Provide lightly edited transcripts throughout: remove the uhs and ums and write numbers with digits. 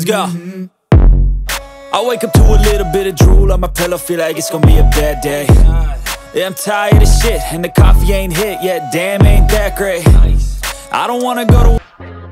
Let's go. I wake up to a little bit of drool on my pillow, feel like it's gonna be a bad day. Yeah, I'm tired of shit, and the coffee ain't hit yet, damn, ain't that great. I don't wanna go to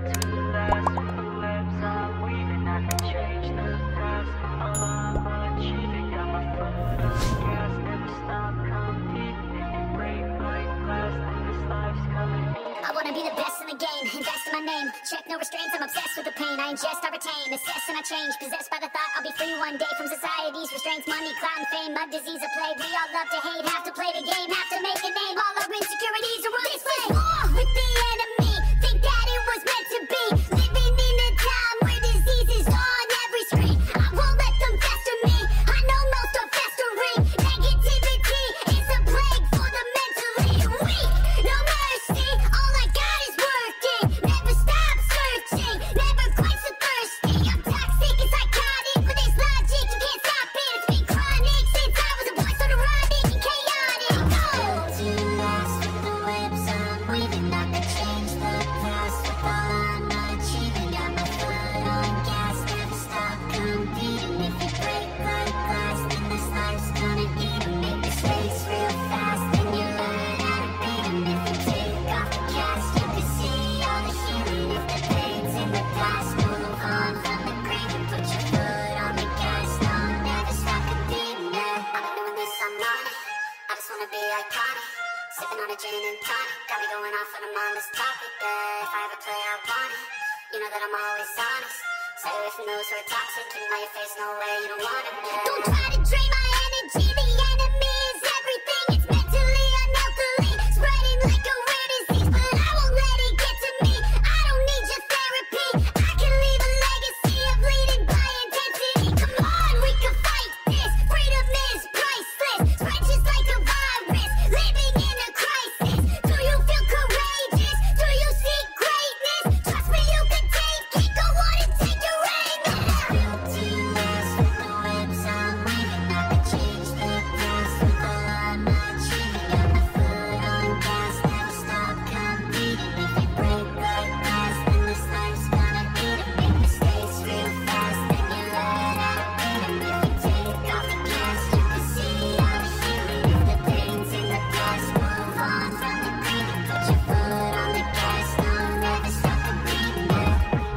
check, no restraints, I'm obsessed with the pain. I ingest, I retain, assess and I change. Possessed by the thought I'll be free one day from society's restraints. Money, clout, and fame, mud, disease, a plague. We all love to hate, have to play the game, have to make a name. All our insecurities are on display. War with the enemy, think that it was meant to be. Living in a time where disease is on every screen. I won't let them fester me, I know most are festering. Negativity is a plague for the mentally weak. No mercy, all I got is working. Never stop searching, never quite so thirsty. I'm toxic and psychotic, but there's logic, you can't stop it. It's been chronic since I was a boy, so neurotic and chaotic. Built to last with the webs I'm weaving. I could change the past with all I'm achieving. Got my foot on gas, never stop competing. If you break like glass, then this life's gonna eat 'em. Make mistakes real fast, then you learn how to beat 'em. If you take off the cast, you can see all the healing. If the pain's in the past, move on from the grave and put your foot on the gas. No, never stop competing, yeah. I've been doing this, I'm on it. I just wanna be iconic. Sipping on a gin and tonic, got me going off when I'm on this topic, yeah. If I ever play, I want it. You know that I'm always honest. Stay away from those who are toxic. Keep my face, no way, you don't want it, yeah. Don't try to drain my energy. The enemy is everything. It's mentally, unhealthily, spreading like a rare disease. But I won't let it get to me. I don't need your therapy. I can leave a legacy of leading by intensity. Come on, we can fight this. Freedom is priceless. Spread just like a virus. Living in a crisis. Do you feel courageous? Do you seek greatness? Trust me, you can take it. Go on and take your aim. Built to last with the webs I'm weaving. I could change the past with all I'm achieving. Got my foot on gas, never stop competing. If you break like glass, then this life's gonna eat 'em. Make mistakes real fast, then you learn how to beat 'em. If you take off the cast, you can see all the healing. If the pain's in the past, move on from the grave and put your foot on the gas. No, never stop competing, yeah.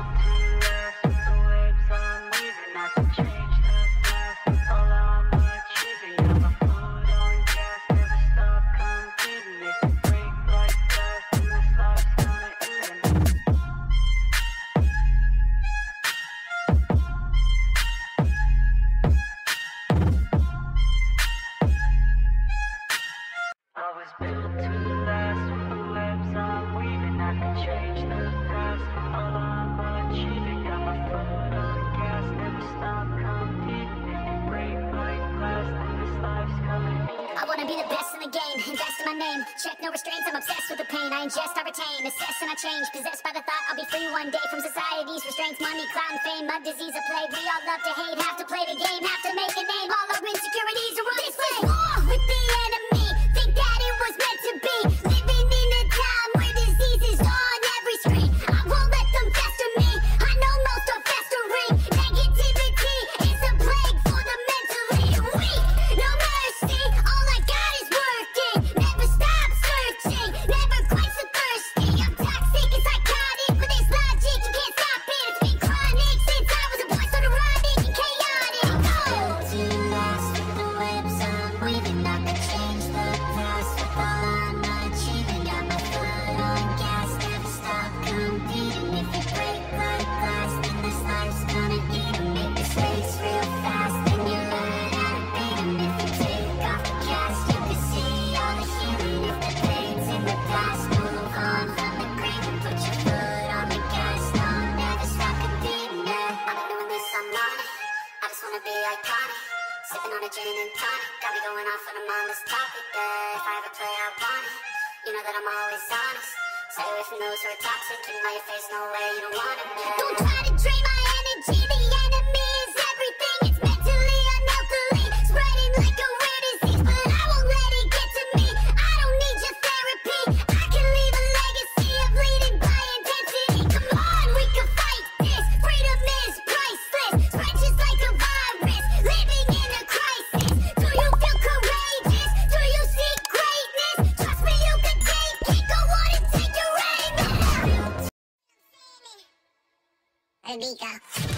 I was built to last with the webs I'm weaving. I could change the past with all I'm achieving. Got my foot on gas, never stop competing. If you break like glass, then this life's coming. I wanna be the best in the game, invest in my name. Check, no restraints, I'm obsessed with the pain. I ingest, I retain, assess and I change. Possessed by the thought I'll be free one day from society's restraints. Money, clout, and fame, mud, disease, a plague. We all love to hate, have to play the game, have to make a name. All our insecurities are on display. War with the enemy, think that it was meant to be. Living in a time where disease is on every screen. I won't let them fester me, I know most are festering. Negativity is a plague for the mentally weak. No mercy, all I got is working. Never stop searching, never quite so thirsty. I'm toxic and psychotic, but there's logic, you can't stop it. It's been chronic since I was a boy, so neurotic and chaotic. Built to last with the webs I'm weaving. I could change the past with all I'm achieving. Got my foot on gas, never stop competing. If you break like glass, then this life's gonna eat 'em. Make mistakes real fast, then you learn how to beat 'em. If you take off the cast, you can see all the healing. If the pain's in the past, move on from the grave and put your foot on the gas. No, never stop competing, yeah. I've been doing this, I'm on it. I just wanna be iconic. Sipping on a gin and tonic, got me going off when I'm on this topic, yeah. If I ever play, I want it. You know that I'm always honest. Stay away from those who are toxic. Keep my face, no way, you don't want it, yeah. Don't try to drain my energy. The enemy is everything. It's mentally, unhealthily, spreading like a rare disease. But I won't let it get to me. I don't need your therapy. I can leave a legacy of leading by intensity. Come on, we can fight this. Freedom is priceless. Puerto Rico.